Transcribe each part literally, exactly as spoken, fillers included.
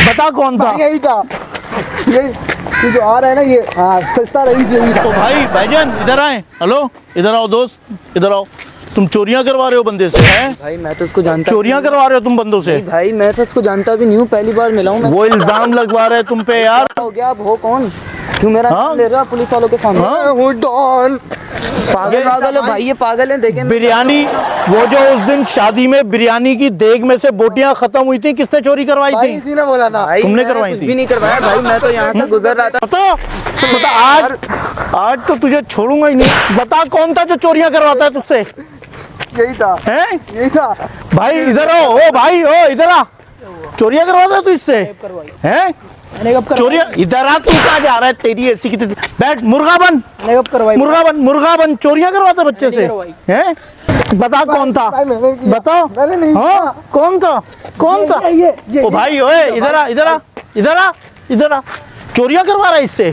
बता कौन था? यही था, यही ये जो आ रहा है ना ये, हाँ सस्ता रही यही था। तो भाई भाईजान इधर आए। हेलो इधर आओ दोस्त, इधर आओ। तुम चोरियां करवा रहे हो बंदे से हैं? भाई मैं तो इसको जानता चोरियां करवा रहे हो तुम बंदों से? भाई मैं तो इसको जानता भी नहीं हूँ, पहली बार मिला हूँ। वो इल्जाम लगवा रहे तुम पे यार। हो गया, आप हो कौन? क्यों मेरा हाँ? नाम ले रहा पुलिस वालों के सामने? हाँ? वो डॉन पागल पागल है भाई, ये पागल है। देखें बिरयानी, वो जो उस दिन शादी में बिरयानी की देग में से बोटियां खत्म हुई थी, किसने चोरी करवाई भाई थी? इसी ने बोला था। भाई तुमने मैंने करवाई कुछ थी? भी नहीं करवाया भाई, मैं तो यहाँ से गुजर रहा था। बता तो बता, आज आज तो तुझे छोड़ूंगा ही नहीं। बता कौन था जो चोरियां करवाता है तुझसे? यही था, हैं? यही था भाई इधर आओ, ओ भाई ओ इधर आ। चोरियां करवाता है तू इससे? हैं? चोरियां इधर आ। तू कहाँ जा रहा है? तेरी ऐसी की बैठ, मुर्गा बन, मुर्गा बन, मुर्गा बन। चोरियां करवाता बच्चे से हैं? बता कौन था? बताओ। हाँ कौन था? कौन था? ओ भाई ओए इधर आ, इधर आ, इधर आ, इधर आ। चोरियां करवा रहा है इससे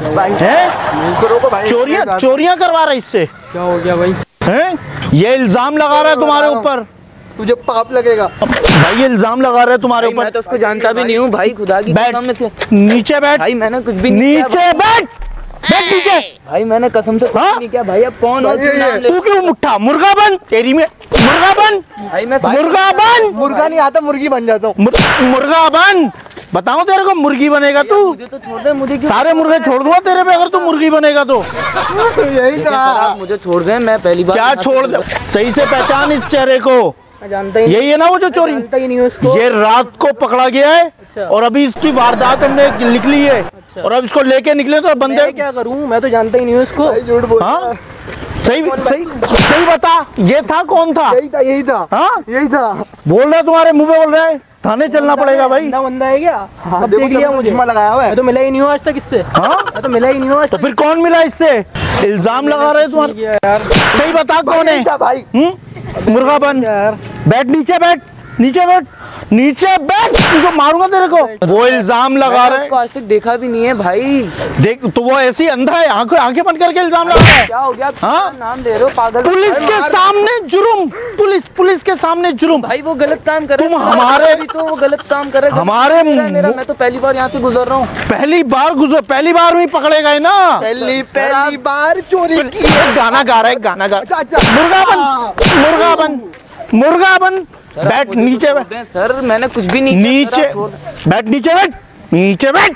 हैं? चोरियां चोरियां करवा रहा है इससे? क्या हो गया भाई? हैं? ये इल्जाम लगा रहा है तुम्हारे ऊपर। तुझे पाप लगेगा भाई ये इल्जाम लगा रहा है तुम्हारे ऊपर। मैं तो उसको जानता भी नहीं हूँ भाई, खुदा की कसम में से। नीचे बैठ भाई मैंने कुछ भी नहीं नीचे बैठ, बैठ नीचे। भाई मैंने कसम से कुछ हाँ? नहीं किया भाई। अब कौन हो? तू क्यों मुट्ठा? मुर्गा बन, तेरी में मुर्गा बन, भाई मैं मुर्गा बन। मुर्गा नहीं आता, मुर्गी बन जाता हूँ। मुर्गा बन। बताओ तेरे को मुर्गी बनेगा तू? मुझे तो छोड़ दे, मुझे सारे मुर्गे छोड़ दूंगा तेरे पे अगर तू मुर्गी बनेगा तो। यही था, मुझे छोड़ दे, मैं पहली बार क्या छोड़ दे? सही से पहचान इस चेहरे को। मैं जानता ही यही है ना वो जो चोरी? जानता ही नहीं हूँ इसको। ये रात को पकड़ा गया है और अभी इसकी वारदात हमने लिख ली है और अब इसको लेके निकले तो बंदे। मैं क्या करूँ, मैं तो जानता ही नहीं हूँ इसको। झूठ बोल। हाँ सही सही सही बता, ये था कौन था? यही था, यही था, हाँ यही था। बोल रहा है, तुम्हारे मुंह पे बोल रहा है। थाने चलना पड़ेगा भाई। बंदा बंदा है क्या? हाँ, अब देखो देख लिया तो मुझे। चश्मा लगाया हुआ है। मैं तो मिला ही नहीं हूँ आज तक इससे। हाँ मैं तो मिला ही नहीं हूँ आज तो तक। फिर कौन मिला इससे? इल्जाम लगा रहे तुम्हारे। यार सही बता कौन है? यही था भाई। हम्म? मुर्गा बन, यार बैठ नीचे, बैठ नीचे, बैठ नीचे, बैठ। तुझको मारूंगा तेरे को। वो इल्जाम लगा मैंने रहे उसको आज तक देखा भी नहीं है भाई। देख तो वो ऐसी अंधा है, आंखें आंखें बंद करके इल्जाम लगा रहा है। क्या हो गया? हाँ? नाम ले रहे हो पागल? पुलिस के सामने जुर्म, पुलिस पुलिस के सामने जुर्म। भाई वो गलत काम कर रहा है। तुम हमारे- अभी तो वो गलत काम कर रहा है। हमारे मेरा, मेरा, मैं तो पहली बार यहाँ से गुजर रहा हूँ। पहली बार गुजर, पहली बार में पकड़ेगा ही ना। पहली पहली बार चोरी की। एक गाना गा रहा है, गाना गा। अच्छा, अच्छा। मुर्गा बन, मुर्गा बन, मुर्गा बन। बैठ नीचे, बैठ सर मैंने कुछ भी नहीं किया। नीचे सर, आप छोड़- बैठ, नीचे बैठ, नीचे बैठ।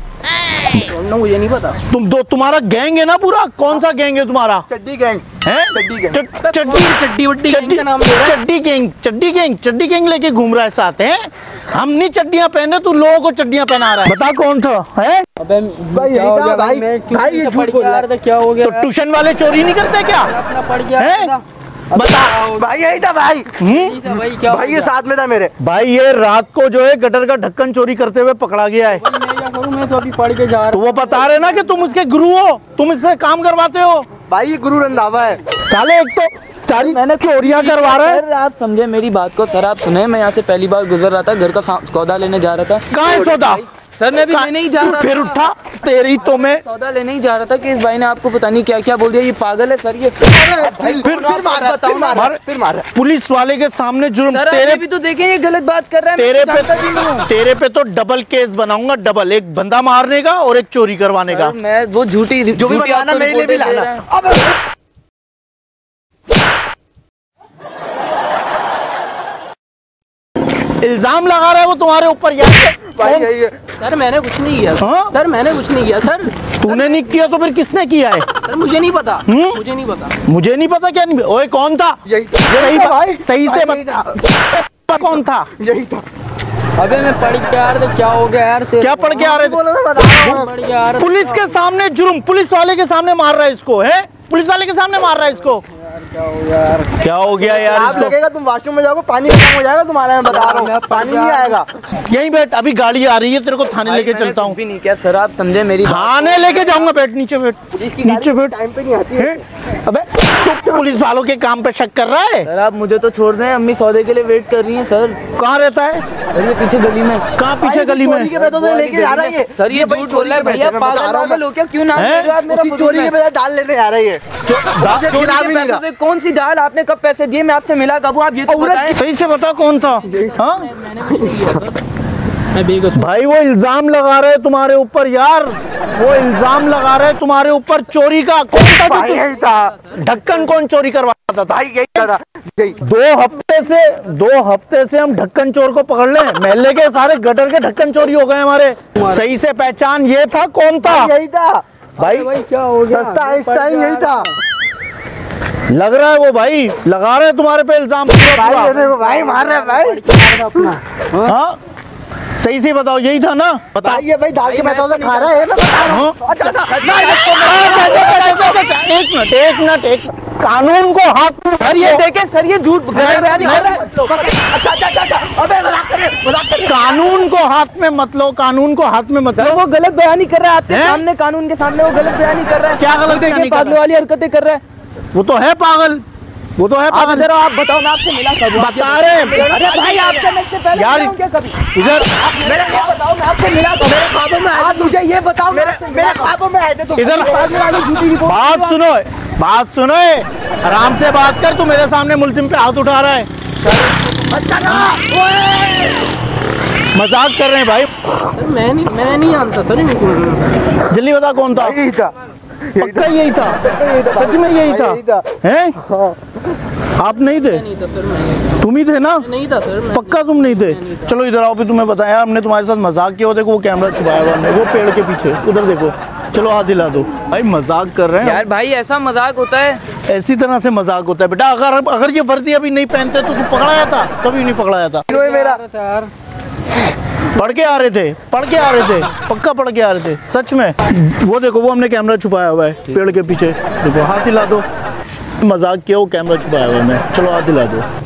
छोड़ना मुझे नहीं पता। तुम दो, तुम्हारा गैंग है ना पूरा? कौन सा गैंग है तुम्हारा? चड्डी गैंग हैं? चड्डी गैंग। च- चड्डी चड्डी वड्डी चड्डी का नाम ले रहा है। चड्डी गैंग, चड्डी गैंग, चड्डी गैंग लेके घूम रहा है साथ हैं। हम नहीं चड्डियां पहने, तू लोगों को चड्डियां पहना रहा है। बता कौन था? है अबे भाई यही था भाई। भाई ये झूठ बोल रहा है। क्या हो गया? तो ट्यूशन वाले चोरी नहीं करते क्या? अपना पड़ गया हैं? बता भाई यही था भाई। हम्म? भाई क्या भाई ये साथ में था मेरे। भाई ये रात को जो है गटर का ढक्कन चोरी करते हुए पकड़ा गया है। मैं क्या करूं, मैं तो अभी पढ़ के जा तो रहा वो बता रहे ना कि तुम इसके गुरु हो, तुम इससे काम करवाते हो। भाई ये गुरु रंधावा है। साले एक तो सारी मैंने चोरियां करवा रहे हैं। सर आप समझे मेरी बात को। सर आप सुने, मैं यहाँ से पहली बार गुजर रहा था, घर का सा- सौदा लेने जा रहा था। कहाँ है सौदा? सर मैं भी लेने ही जा रहा फिर था। उठा तेरी तो मैं सौदा लेने ही जा रहा था कि इस भाई ने आपको पता नहीं क्या क्या बोल दिया। ये पागल है सर ये। फिर फिर मारा, फिर मारा, फिर मारा। पुलिस वाले के सामने जुर्म। सर तेरे आप भी तो देखें ये गलत बात कर रहा है। तेरे मैं तो जानता भी नहीं पे हूँ। तेरे पे तो डबल केस बनाऊंगा, डबल। एक बंदा मारने का और एक चोरी करवाने का। सर, मैं वो झूठी जो भी झूठी बताना आपको मेरे लिए भी रिपोर्टें दे लाना। रहा है। अब इल्जाम लगा रहा है वो तुम्हारे ऊपर यार। भाई यही है। सर मैंने कुछ नहीं किया। हाँ? सर मैंने कुछ नहीं किया सर। तूने नहीं किया तो फिर किसने किया है? सर मुझे नहीं पता। हम्म? मुझे नहीं पता। मुझे नहीं पता। क्या नहीं? ओए कौन था? यही सही था बा- भाई। सही से भाई यही था। बता कौन था? यही था। अबे मैं पढ़ के आ रहा था। क्या हो गया यार? क्या पढ़ के आ रहे थे? बोलो मैं बता रहा हूँ। पढ़ के आ रहा था। पुलिस के सामने जुर्म, पुलिस वाले के सामने मार रहा है इसको। है पुलिस वाले के सामने मार रहा है इसको। क्या हो गया यार? क्या हो गया यार आप इसको? लगेगा तुम वॉशरूम में जाओगे, पानी खत्म हो जाएगा तुम्हारा। मैं बता रहा हूँ पानी नहीं आएगा। यहीं बैठ, अभी गाड़ी आ रही है, तेरे को थाने भाई, लेके मैंने चलता कुछ हूँ। भी नहीं किया सर, आप समझे मेरी बात। थाने लेके जाऊंगा। बैठ नीचे, बैठ नीचे, बैठ। टाइम पे नहीं आती है। हैं? अबे तू पुलिस वालों के काम पे शक कर रहा है? सर आप मुझे तो छोड़ दें, अम्मी सौदे के लिए वेट कर रही हैं सर। कहाँ रहता है? सर ये पीछे गली में। कहाँ पीछे गली में? चोरी के पैसों से लेके आ रहा है ये। सर ये झूठ बोल रहा है भैया। पागल पागल हो क्या? क्यों नाम ले रहे हो आप मेरा? उसकी चोरी के पैसे डाल लेने आ रही है। मुझे चोरी खिला के भी नहीं पैसों रहा। से कौन सी दाल? आपने कब पैसे दिए? मैं आपसे मिला कब हूँ? आप ये तो औरत बताएं। सही से बता कौन था? हाँ मैं बेकसूर। भाई वो इल्जाम लगा रहे तुम्हारे ऊपर यार, वो इल्जाम लगा रहे तुम्हारे ऊपर चोरी का। कौन था भाई यही था ढक्कन, कौन चोरी करवाता था? भाई, यही था यही। दो हफ्ते से दो हफ्ते से हम ढक्कन चोर को पकड़ ले, महल्ले के सारे गटर के ढक्कन चोरी हो गए हमारे। सही से पहचान ये था, कौन था यही था भाई? भाई क्या हो गया? सस्ता इस टाइम यही था लग रहा है वो भाई लगा रहे हैं तुम्हारे पे इल्जाम पूरा भाई। पूरा। ये देखो भाई मार रहे हैं भाई अपना। हाँ सही से बताओ, यही था ना? बता। भाई ये भाई दाल के मैदान से खा रहा है ना, बता रहा हूं। अच्छा, अच्छा, एक मिनट एक मिनट एक कानून को हाथ में। सर ये देखे सर, ये झूठ गलत बयानी कर रहा है। अच्छा अच्छा अच्छा अच्छा, अबे मजाक कर रहे मजाक कर रहे। कानून को हाथ में मत लो, कानून को हाथ में मत सर लो। वो गलत बयानी कर रहा है आपके हैं? सामने, कानून के सामने वो गलत बयानी कर रहा है। क्या गलत बयानी कर रहा है? पागल वाली हरकतें कर रहा है। वो तो है पागल, वो तो है आप पागल। इधर आओ, आप बताओ, मैं आपसे मिला कब? बता रहे हैं। अरे भाई आपसे मैं इससे पहले यार, मिला हूं क्या कभी? इधर आप मेरे ये बताओ, मैं आपसे मिला कब? मेरे ख्वाबों में आए आप मुझे ये बताओ, मैं आपसे मेरे मिला कब? ख्वाबों में आए थे तुम। इधर पागल वाली झूठी रिपोर्ट। बात सुनो, बात सुनो, आराम से बात कर। तू मेरे सामने मुलजिम पे हाथ उठा रहा है, अच्छा ना मजाक कर रहे हैं भाई। सर मैं नहीं मैं नहीं जानता सर इनको। जल्दी बता कौन था? यही था पक्का यही था? यही था सच में यही था? यही था। हैं? हाँ। आप नहीं थे? नहीं था सर, मैं तुम ही थे ना? नहीं था सर। मैं पक्का तुम नहीं थे? चलो इधर आओ, भी तुम्हें बताया हमने तुम्हारे साथ मजाक किया। वो देखो वो कैमरा छुपाया हुआ हमने, वो पेड़ के पीछे उधर देखो। चलो हाथ हिला दो भाई, मजाक कर रहे हैं यार भाई ऐसा मजाक होता है? ऐसी तरह से मजाक होता है बेटा। अगर अगर ये वर्दी अभी नहीं पहनते तो तू पकड़ाया था? कभी नहीं पकड़ाया था। हीरो है मेरा। यार पढ़ के आ रहे थे, पढ़ के आ रहे थे, पक्का पढ़ के आ रहे थे सच में। वो देखो वो हमने कैमरा छुपाया हुआ है पेड़ के पीछे, देखो हाथ हिला दो। मजाक किया, वो कैमरा छुपाया हुआ है। मैं चलो हाथ हिला दो।